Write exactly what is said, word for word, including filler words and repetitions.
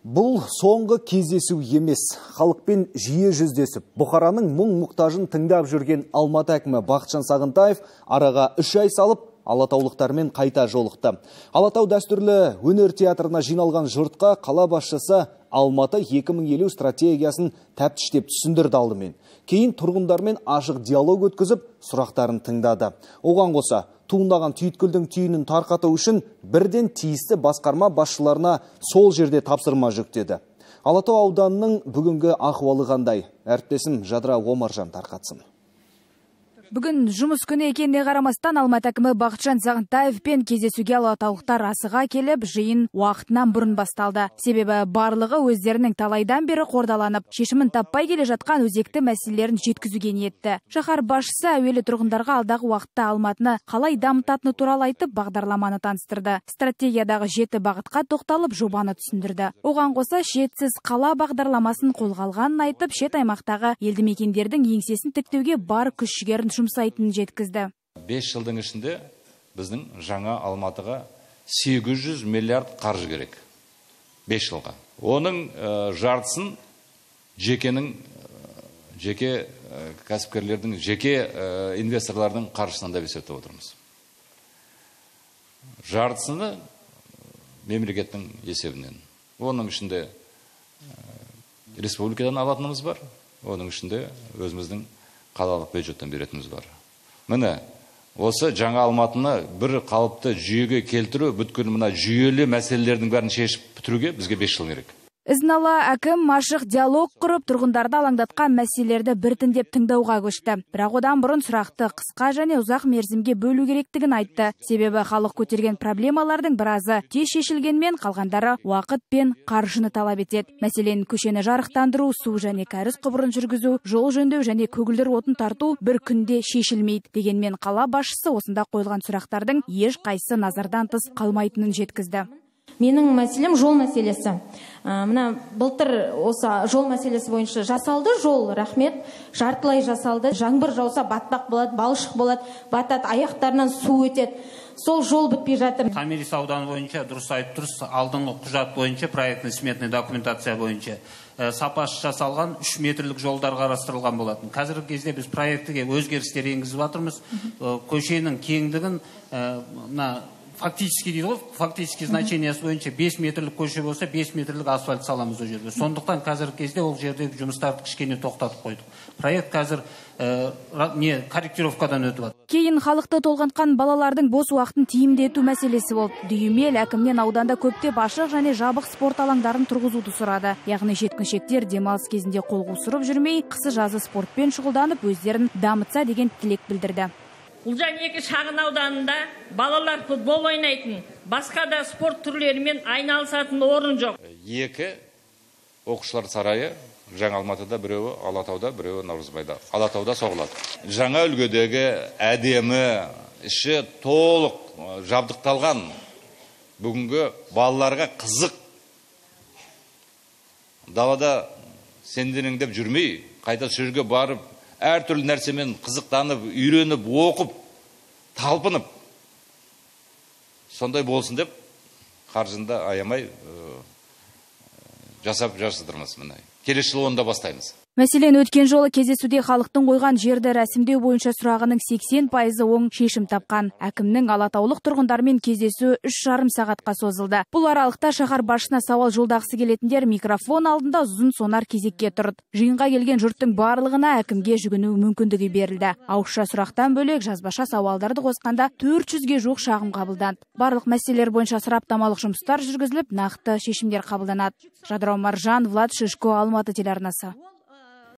Бұл соңғы кездесу емес. Халықпен жиі жүздесіп, Бұқараның мұң-мұқтажын тыңдап жүрген Алматы әкімі Бақытжан Сағынтаев араға үш ай салып, алатаулықтармен қайта жолықты. Алатау дәстүрлі өнер театрына жиналған жұртқа қала басшысы Алматы екі мың елу стратегиясын тәптіштеп түсіндірді алдымен. Кейін тұрғындармен ашық диалог өткізіп, сұрақтарын тыңдады. Оған қоса, туындаған түйткілдің түйінін тарқату үшін бірден тиісті басқарма басшыларына сол жерде тапсырма жүктеді. Алатау ауданының бүгінгі ахуалы қандай? Әріптесім Жадыра Омаржан тарқатсын. Бүгін жұмыс күні екеніне қарамастан Алматы әкімі Бақытжан Сағынтаев пен кездесуге алатаулықтар асыға келіп, жиын уақытынан бұрын басталды. Себебі барлығы өздерінің талайдан бері қордаланып, шешімін таппай келе жатқан өзекті мәселелерін жеткізуге ниетті. Шаһар басшысы әуелі тұрғындарға алдағы уақытта Алматыны қалай дамытатыны туралы айтып, бағдарламаны таныстырды. Стратегиядағы жеті бағытқа тоқталып, жобаны түсіндірді. Оған қоса шетсіз қала бағдарламасын қолға алғанын айтып, шет аймақтағы елді мекендердің еңсесін тіктеуге бар күш-жігерін жұмсайтынын жеткізді. бес жылдың ішінде біздің жаңа Алматыға сегіз жүз миллиард қаржы керек. бес жылға. Оның ә, жартысын жекенің, жеке ә, кәсіпкерлердің, жеке ә, инвесторлардың қаржысынан да есептеп отырмыз. Жартысını мемлекеттің есебінен. Оның ішінде ә, республикадан алатынымыз бар. Оның ішінде өзіміздің қалалық бюджеттен беретініміз бар. Міне, осы жаңа Алматыны бір қалыпты жүйеге келтіру, бүткіл мына жүйелі мәселелердің бәрін шешіп бітіруге бізге бес жыл керек. Ізін ала әкім ашық диалог құрып, тұрғындарды алаңдатқан мәселелерді біртіндеп тыңдауға көшті. Бірақ одан бұрын сұрақты қысқа және ұзақ мерзімге бөлу керектігін айтты. Себебі халық көтерген проблемалардың біразы тез шешілгенмен, қалғандары уақыт пен қаржыны талап етеді. Мәселен, көшені жарықтандыру, су және кәріз құбырын жүргізу, жол жөндеу және көгілдір отын тарту бір күнде шешілмейді. Дегенмен қала басшысы осында қойылған сұрақтардың еш қайсы назардан тыс қалмайтынын жеткізді. Менің мәселем жол мәселесі. Мына былтыр осы жол мәселесі бойынша жасалды жол, рахмет, жартылай жасалды. Жаңбыр жауса батпақ болады, балшық болады, батады, аяқтарынан су өтеді. Сол жол бітпей жатыр. Томирис ауданы бойынша дұрыс айтып тұрсыз, алдыңғы құжат бойынша, проектный сметный документация бойынша сапасы жасалған үш метрлік жолдар қарастырылған болатын. Қазіргі кезде біз проектіге өзгерістер енгізіп жатырмыз. Көшенің кеңдігін мына фактически дейді ғой, фактически значениесі бойынша бес метрлік көше болса, бес метрлік асфальт саламыз ол жерде. Сондықтан қазіргі кезде ол жердегі жұмыстарды кішкене тоқтатып қойдық. Проект қазір ә, не корректировкадан өтіп жатыр. Кейін халықты толғантқан балалардың бос уақытын тиімді ету мәселесі болды. Дүйімел әкімнен ауданда көптеп ашық және жабық спорт алаңдарын тұрғызуды сұрады. Яғни жеткіншектер демалыс кезінде қол қусырып жүрмей, қысы-жазы спортпен шұғылданып, өздерін дамытса деген тілек білдірді. Ұлжан екі шағын ауданында балалар футбол ойнайтын, басқа да спорт түрлерімен айналысатын орын жоқ. Екі оқушылар сарайы Жаңа Алматыда, біреуі Алатауда, біреуі Наурызбайда. Алатауда соғылады. Жаңа үлгідегі әдемі, іші толық жабдықталған, бүгінгі балаларға қызық, далада сенденіңдеп жүрмей, қайта сөзге барып, әртүрлі нәрсемен қызықтанып, үйреніп, оқып, талпынып, сондай болсын деп, қаржында аямай жасап жасыдырмыз міне. Келесі жылы онда бастаймыз. Мәселен, өткен жолы кездесуде халықтың қойған жерді рәсімдеу бойынша сұрағының сексен пайызы оң шешім тапқан. Әкімнің алатаулық тұрғындармен кездесу үш жарым сағатқа созылды. Бұл аралықта шаһар басшысына сауал жолдағысы келетіндер микрофон алдында ұзын сонар кезекке тұрды. Жиынға келген жұрттың барлығына әкімге жүгіну мүмкіндігі берілді. Ауызша сұрақтан бөлек жазбаша сауалдарды қосқанда төрт жүзге жуық шағым қабылданды. Барлық мәселелер бойынша сараптамалық жұмыстар жүргізіліп, нақты шешімдер қабылданады. Жадыра Омаржан, Влад Шишко, Алматы телеарнасы.